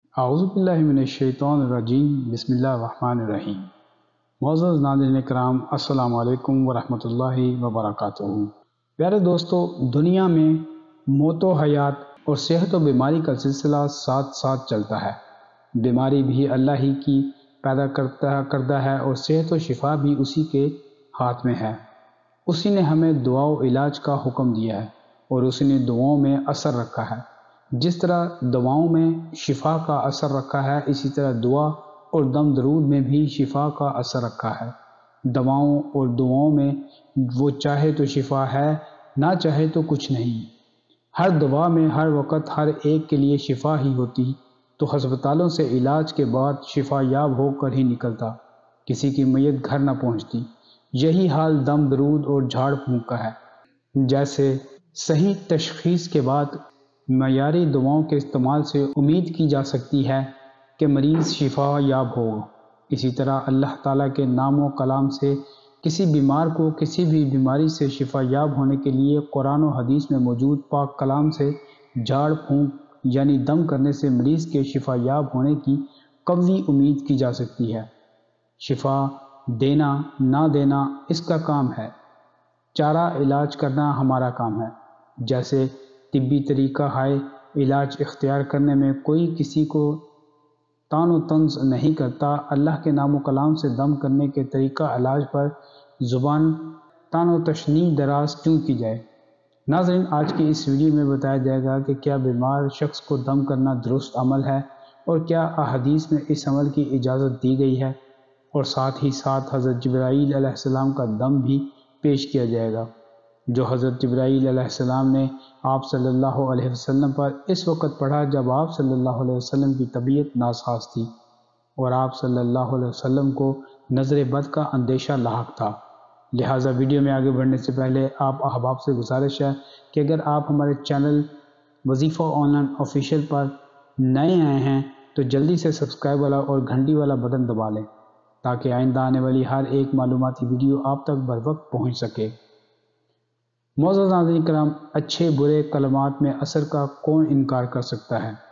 اعوذ باللہ من الشیطان الرجیم بسم اللہ الرحمن الرحیم۔ معزز ناظرین کرام، السلام علیکم ورحمۃ اللہ وبرکاتہ۔ پیارے دوستو، دنیا میں موت و حیات اور صحت و بیماری کا سلسلہ ساتھ ساتھ چلتا ہے۔ بیماری بھی اللہ ہی کی پیدا کردہ ہے اور صحت و شفا بھی اسی کے ہاتھ میں ہے۔ اسی نے ہمیں دعا و علاج کا حکم دیا ہے اور اسی نے دعاؤں میں اثر رکھا ہے۔ جس طرح دواؤں میں شفا کا اثر رکھا ہے، اسی طرح دعا اور دم درود میں بھی شفا کا اثر رکھا ہے۔ دواؤں اور دعاؤں میں وہ چاہے تو شفا ہے، نہ چاہے تو کچھ نہیں۔ ہر دوا میں ہر وقت ہر ایک کے لیے شفا ہی ہوتی تو ہسپتالوں سے علاج کے بعد شفا یاب ہو کر ہی نکلتا، کسی کی میت گھر نہ پہنچتی۔ یہی حال دم درود اور جھاڑ پھونک کا ہے۔ جیسے صحیح تشخیص کے بعد معیاری دواؤں کے استعمال سے امید کی جا سکتی ہے کہ مریض شفا یاب ہوگا، اسی طرح اللہ تعالیٰ کے نام و کلام سے کسی بیمار کو کسی بھی بیماری سے شفا یاب ہونے کے لیے قرآن و حدیث میں موجود پاک کلام سے جھاڑ پھونک یعنی دم کرنے سے مریض کے شفا یاب ہونے کی قوی امید کی جا سکتی ہے۔ شفا دینا نہ دینا اس کا کام ہے، چارہ علاج کرنا ہمارا کام ہے۔ جیسے طبی طریقہ ہائے علاج اختیار کرنے میں کوئی کسی کو طعن و طنز نہیں کرتا، اللہ کے نام و کلام سے دم کرنے کے طریقہ علاج پر زبان طعن و تشنیع دراز کیوں کی جائے؟ ناظرین، آج کی اس ویڈیو میں بتایا جائے گا کہ کیا بیمار شخص کو دم کرنا درست عمل ہے اور کیا احادیث میں اس عمل کی اجازت دی گئی ہے، اور ساتھ ہی ساتھ حضرت جبرائیل علیہ السلام کا دم بھی پیش کیا جائے گا جو حضرت جبرائیل علیہ السلام نے آپ صلی اللہ علیہ وسلم پر اس وقت پڑھا جب آپ صلی اللہ علیہ وسلم کی طبیعت ناساز تھی اور آپ صلی اللہ علیہ وسلم کو نظر بد کا اندیشہ لاحق تھا۔ لہٰذا ویڈیو میں آگے بڑھنے سے پہلے آپ احباب سے گزارش ہے کہ اگر آپ ہمارے چینل وظیفہ آن لائن آفیشیل پر نئے آئے ہیں تو جلدی سے سبسکرائب والا اور گھنٹی والا بٹن دبا لیں تاکہ آئندہ آنے والی ہر ایک معلوماتی ویڈیو آپ تک بر وقت پہنچ سکے۔ معزز ناظرین کرام، اچھے برے کلمات میں اثر کا کون انکار کر سکتا ہے؟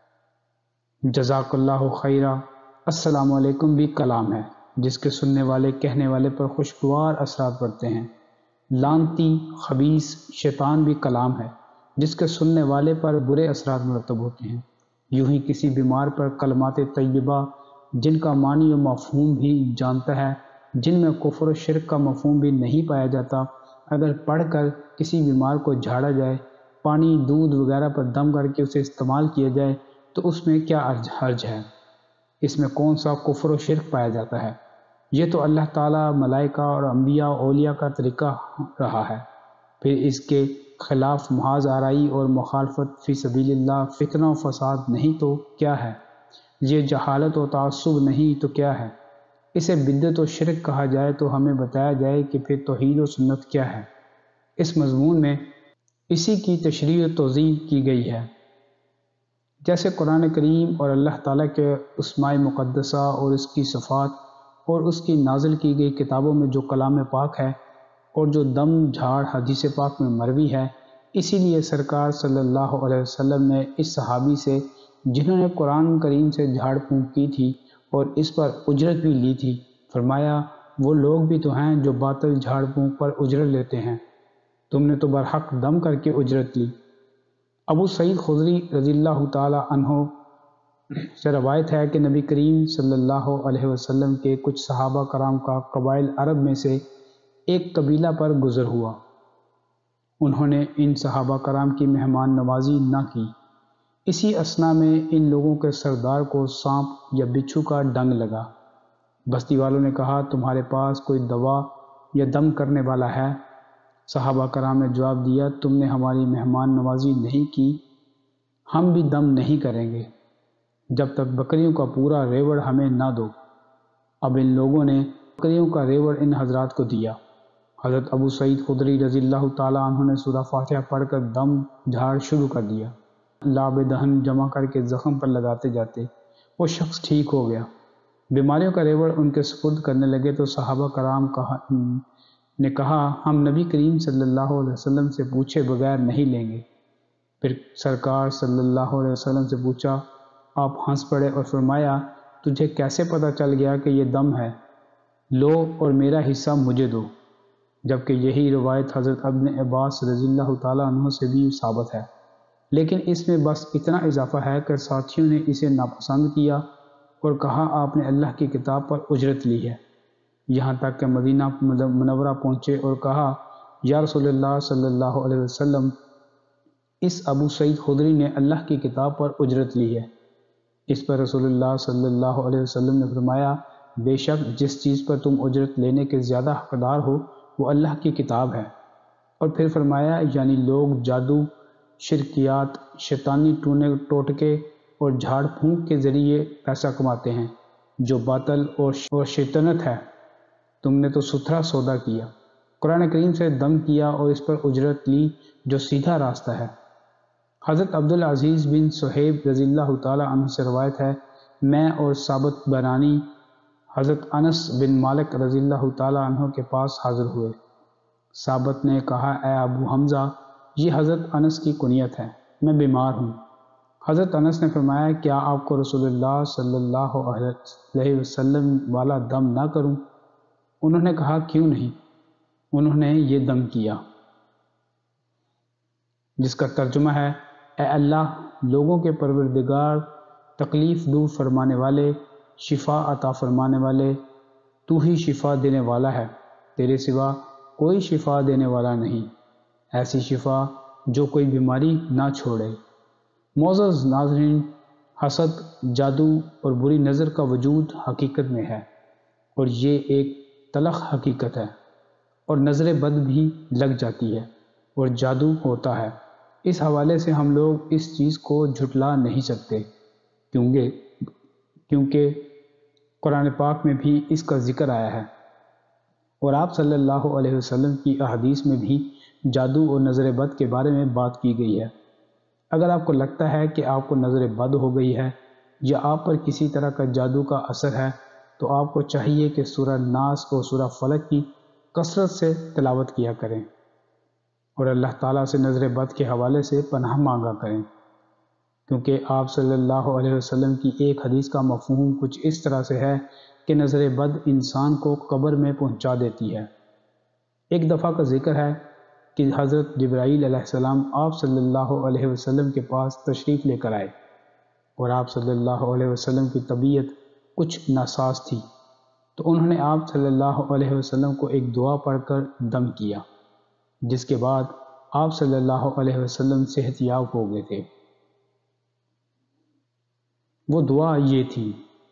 جزاک اللہ خیرہ، السلام علیکم بھی کلام ہے جس کے سننے والے کہنے والے پر خوشگوار اثرات پڑتے ہیں۔ لعنتی خبیث شیطان بھی کلام ہے جس کے سننے والے پر برے اثرات مرتب ہوتے ہیں۔ یوں ہی کسی بیمار پر کلمات طیبہ جن کا معنی و مفہوم بھی جانتا ہے، جن میں کفر و شرک کا مفہوم بھی نہیں پایا جاتا، اگر پڑھ کر کسی بیمار کو جھاڑا جائے، پانی دودھ وغیرہ پر دم کر کے اسے استعمال کیا جائے تو اس میں کیا حرج ہے؟ اس میں کون سا کفر و شرک پایا جاتا ہے؟ یہ تو اللہ تعالیٰ، ملائکہ اور انبیاء اولیاء کا طریقہ رہا ہے۔ پھر اس کے خلاف محاذ آرائی اور مخالفت فی سبیل اللہ فتنہ و فساد نہیں تو کیا ہے؟ یہ جہالت و تعصب نہیں تو کیا ہے؟ اسے بدعت و شرک کہا جائے تو ہمیں بتایا جائے کہ پھر توحید و سنت کیا ہے۔ اس مضمون میں اسی کی تشریح و توضیح کی گئی ہے۔ جیسے قرآن کریم اور اللہ تعالیٰ کے اسماء مقدسہ اور اس کی صفات اور اس کی نازل کی گئی کتابوں میں جو کلام پاک ہے اور جو دم جھاڑ حدیث پاک میں مروی ہے، اسی لیے سرکار صلی اللہ علیہ وسلم نے اس صحابی سے جنہوں نے قرآن کریم سے جھاڑ پھونک کی تھی اور اس پر اجرت بھی لی تھی، فرمایا وہ لوگ بھی تو ہیں جو باطل جھاڑ پھونک پر اجرت لیتے ہیں، تم نے تو برحق دم کر کے اجرت لی۔ ابو سعید خدری رضی اللہ تعالی عنہ سے روایت ہے کہ نبی کریم صلی اللہ علیہ وسلم کے کچھ صحابہ کرام کا قبائل عرب میں سے ایک قبیلہ پر گزر ہوا۔ انہوں نے ان صحابہ کرام کی مہمان نوازی نہ کی۔ اسی اثنا میں ان لوگوں کے سردار کو سانپ یا بچھو کا ڈنگ لگا۔ بستی والوں نے کہا، تمہارے پاس کوئی دوا یا دم کرنے والا ہے؟ صحابہ کرام نے جواب دیا، تم نے ہماری مہمان نوازی نہیں کی، ہم بھی دم نہیں کریں گے جب تک بکریوں کا پورا ریوڑ ہمیں نہ دو۔ اب ان لوگوں نے بکریوں کا ریوڑ ان حضرات کو دیا۔ حضرت ابو سعید خدری رضی اللہ تعالیٰ عنہ نے سورہ فاتحہ پڑھ کر دم جھاڑ شروع کر دیا۔ لعاب دہن جمع کر کے زخم پر لگاتے جاتے وہ شخص ٹھیک ہو گیا۔ بیماریوں کا ریوڑ ان کے سپرد کرنے لگے تو صحابہ کرام نے کہا، ہم نبی کریم صلی اللہ علیہ وسلم سے پوچھے بغیر نہیں لیں گے۔ پھر سرکار صلی اللہ علیہ وسلم سے پوچھا، آپ ہنس پڑے اور فرمایا تجھے کیسے پتہ چل گیا کہ یہ دم ہے؟ لو اور میرا حصہ مجھے دو، جبکہ یہی روایت حضرت ابن عباس رضی اللہ تعالیٰ عنہ سے بھی ثابت ہے، لیکن اس میں بس اتنا اضافہ ہے کہ ساتھیوں نے اسے ناپسند کیا اور کہا آپ نے اللہ کی کتاب پر اجرت لی ہے، یہاں تک کہ مدینہ منورہ پہنچے اور کہا یا رسول اللہ صلی اللہ علیہ وسلم، اس ابو سعید خدری نے اللہ کی کتاب پر اجرت لی ہے۔ اس پر رسول اللہ صلی اللہ علیہ وسلم نے فرمایا بے شک جس چیز پر تم اجرت لینے کے زیادہ حقدار ہو وہ اللہ کی کتاب ہے، اور پھر فرمایا یعنی لوگ جادو، شرکیات، شیطانی ٹوٹکے اور جھاڑ پھونک کے ذریعے پیسہ کماتے ہیں جو باطل اور شیطنت ہے، تم نے تو ستھرا سودا کیا، قرآن کریم سے دم کیا اور اس پر اجرت لی جو سیدھا راستہ ہے۔ حضرت عبدالعزیز بن صہیب رضی اللہ تعالیٰ عنہ سے روایت ہے، میں اور ثابت بنانی حضرت انس بن مالک رضی اللہ تعالیٰ عنہ کے پاس حاضر ہوئے۔ ثابت نے کہا اے ابو حمزہ، یہ حضرت انس کی کنیت ہے، میں بیمار ہوں۔ حضرت انس نے فرمایا کیا آپ کو رسول اللہ صلی اللہ علیہ وسلم والا دم نہ کروں؟ انہوں نے کہا کیوں نہیں؟ انہوں نے یہ دم کیا، جس کا ترجمہ ہے اے اللہ لوگوں کے پروردگار، تکلیف دور فرمانے والے، شفا عطا فرمانے والے، تو ہی شفا دینے والا ہے، تیرے سوا کوئی شفا دینے والا نہیں، ایسی شفا جو کوئی بیماری نہ چھوڑے۔ معزز ناظرین، حسد، جادو اور بری نظر کا وجود حقیقت میں ہے، اور یہ ایک تلخ حقیقت ہے، اور نظر بد بھی لگ جاتی ہے اور جادو ہوتا ہے۔ اس حوالے سے ہم لوگ اس چیز کو جھٹلا نہیں سکتے، کیونکہ قرآن پاک میں بھی اس کا ذکر آیا ہے، اور آپ صلی اللہ علیہ وسلم کی احادیث میں بھی جادو اور نظر بد کے بارے میں بات کی گئی ہے۔ اگر آپ کو لگتا ہے کہ آپ کو نظر بد ہو گئی ہے یا آپ پر کسی طرح کا جادو کا اثر ہے تو آپ کو چاہیے کہ سورہ ناس اور سورہ فلق کی کثرت سے تلاوت کیا کریں اور اللہ تعالیٰ سے نظر بد کے حوالے سے پناہ مانگا کریں، کیونکہ آپ صلی اللہ علیہ وسلم کی ایک حدیث کا مفہوم کچھ اس طرح سے ہے کہ نظر بد انسان کو قبر میں پہنچا دیتی ہے۔ ایک دفعہ کا ذکر ہے کہ حضرت جبرائیل علیہ السلام آپ صلی اللہ علیہ وسلم کے پاس تشریف لے کر آئے، اور آپ صلی اللہ علیہ وسلم کی طبیعت کچھ ناساز تھی، تو انہوں نے آپ صلی اللہ علیہ وسلم کو ایک دعا پڑھ کر دم کیا، جس کے بعد آپ صلی اللہ علیہ وسلم صحت یاب ہو گئے تھے۔ وہ دعا یہ تھی،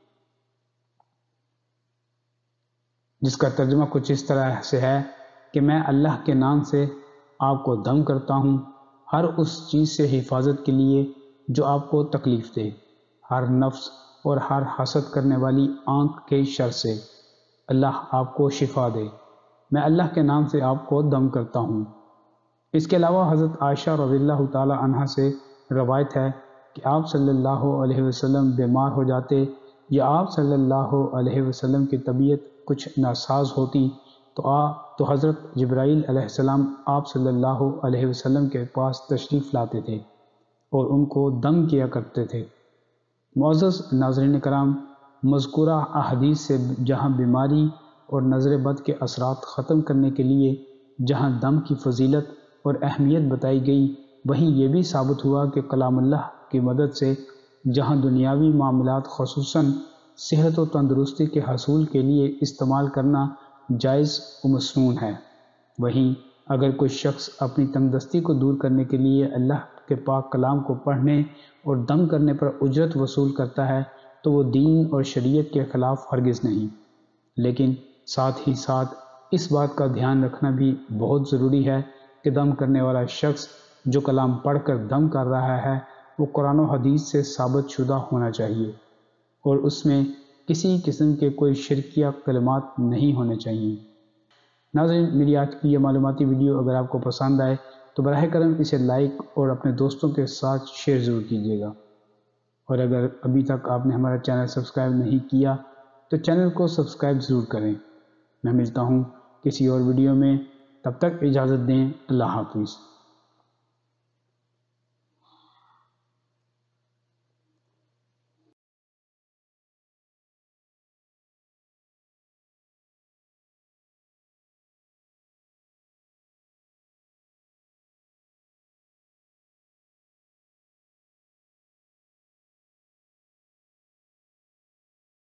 جس کا ترجمہ کچھ اس طرح سے ہے کہ میں اللہ کے نام سے آپ کو دم کرتا ہوں، ہر اس چیز سے حفاظت کے لیے جو آپ کو تکلیف دے، ہر نفس اور ہر حسد کرنے والی آنکھ کے شر سے، اللہ آپ کو شفا دے، میں اللہ کے نام سے آپ کو دم کرتا ہوں۔ اس کے علاوہ حضرت عائشہ رضی اللہ تعالی عنہ سے روایت ہے کہ آپ صلی اللہ علیہ وسلم بیمار ہو جاتے یا آپ صلی اللہ علیہ وسلم کی طبیعت کچھ ناساز ہوتی تو حضرت جبرائیل علیہ السلام آپ صلی اللہ علیہ وسلم کے پاس تشریف لاتے تھے اور ان کو دم کیا کرتے تھے۔ معزز ناظرین کرام، مذکورہ احادیث سے جہاں بیماری اور نظر بد کے اثرات ختم کرنے کے لیے جہاں دم کی فضیلت اور اہمیت بتائی گئی، وہیں یہ بھی ثابت ہوا کہ کلام اللہ کی مدد سے جہاں دنیاوی معاملات خصوصاً صحت و تندرستی کے حصول کے لیے استعمال کرنا جائز و مسنون ہے، وہیں اگر کوئی شخص اپنی تنگدستی کو دور کرنے کے لیے اللہ کے پاک کلام کو پڑھنے اور دم کرنے پر اجرت وصول کرتا ہے تو وہ دین اور شریعت کے خلاف ہرگز نہیں، لیکن ساتھ ہی ساتھ اس بات کا دھیان رکھنا بھی بہت ضروری ہے کہ دم کرنے والا شخص جو کلام پڑھ کر دم کر رہا ہے وہ قرآن و حدیث سے ثابت شدہ ہونا چاہیے اور اس میں کسی قسم کے کوئی شرکیہ کلمات نہیں ہونے چاہیے۔ ناظرین، میری آج کی یہ معلوماتی ویڈیو اگر آپ کو پسند آئے تو براہ کرم اسے لائک اور اپنے دوستوں کے ساتھ شیئر ضرور کیجیے گا، اور اگر ابھی تک آپ نے ہمارا چینل سبسکرائب نہیں کیا تو چینل کو سبسکرائب ضرور کریں۔ میں ملتا ہوں کسی اور ویڈیو میں، تب تک اجازت دیں، اللہ حافظ۔